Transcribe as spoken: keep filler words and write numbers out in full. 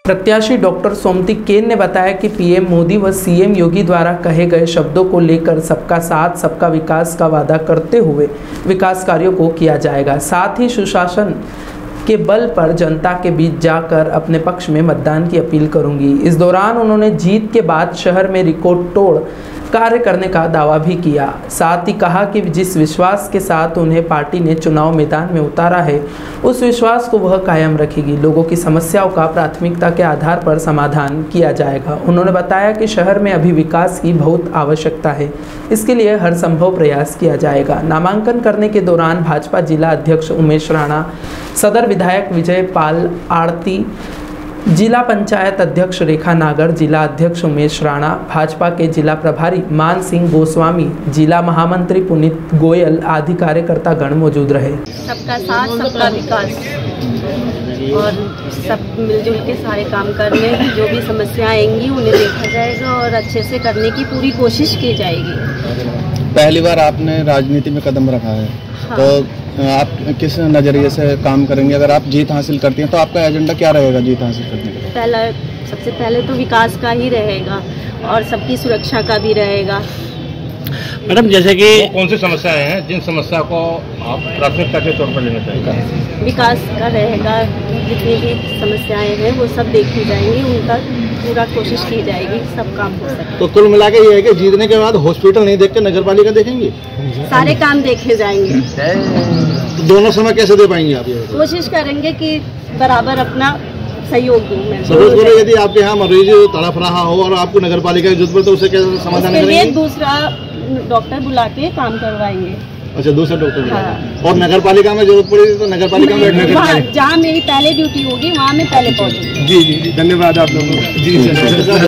प्रत्याशी डॉक्टर सोमती केन ने बताया कि पीएम मोदी व सीएम योगी द्वारा कहे गए शब्दों को लेकर सबका साथ सबका विकास का वादा करते हुए विकास कार्यों को किया जाएगा। साथ ही सुशासन के बल पर जनता के बीच जाकर अपने पक्ष में मतदान की अपील करूंगी। इस दौरान उन्होंने जीत के बाद शहर में रिकॉर्ड तोड़ कार्य करने का दावा भी किया। साथ ही कहा कि जिस विश्वास के साथ उन्हें पार्टी ने चुनाव मैदान में उतारा है, उस विश्वास को वह कायम रखेगी। लोगों की समस्याओं का प्राथमिकता के आधार पर समाधान किया जाएगा। उन्होंने बताया कि शहर में अभी विकास की बहुत आवश्यकता है, इसके लिए हर संभव प्रयास किया जाएगा। नामांकन करने के दौरान भाजपा जिला अध्यक्ष उमेश राणा, सदर विधायक विजय पाल आरती, जिला पंचायत अध्यक्ष रेखा नागर, जिला अध्यक्ष उमेश राणा, भाजपा के जिला प्रभारी मान सिंह गोस्वामी, जिला महामंत्री पुनीत गोयल आदि कार्यकर्ता गण मौजूद रहे। सबका साथ सबका विकास और सब मिलजुल के सारे काम करने, जो भी समस्याएं आएंगी उन्हें देखा जाएगा और अच्छे से करने की पूरी कोशिश की जाएगी। पहली बार आपने राजनीति में कदम रखा है, हाँ। तो आप किस नज़रिए से काम करेंगे? अगर आप जीत हासिल करती हैं तो आपका एजेंडा क्या रहेगा जीत हासिल करने के लिए? पहला सबसे पहले तो विकास का ही रहेगा और सबकी सुरक्षा का भी रहेगा। मैडम, जैसे कि कौन सी समस्याएं हैं जिन समस्या को आप प्राथमिकता के तौर पर लेना चाहिए? विकास का रहेगा, जितनी भी समस्याएं हैं वो सब देखी जाएंगी, उनका पूरा कोशिश की जाएगी, सब काम हो सके। तो कुल मिला के ये है कि जीतने के बाद हॉस्पिटल नहीं देख के नगर पालिका देखेंगे, सारे काम देखे जाएंगे। तो दोनों समय कैसे दे पाएंगे आप? ये कोशिश करेंगे कि बराबर अपना सहयोग दूं मैं। सपोज करो यदि आपके यहाँ मरीज तड़प रहा हो और आपको नगर पालिका की जरूरत पड़े तो उसे कैसे समाधान करेंगे? दूसरा डॉक्टर बुला के काम करवाएंगे। अच्छा, दूसरा डॉक्टर? हाँ। और नगर पालिका में जरूरत पड़ेगी तो नगर पालिका में जहाँ मेरी पहले ड्यूटी होगी वहाँ मैं पहले पहुँचूंगी। जी जी, धन्यवाद आप लोगों को। जी सर।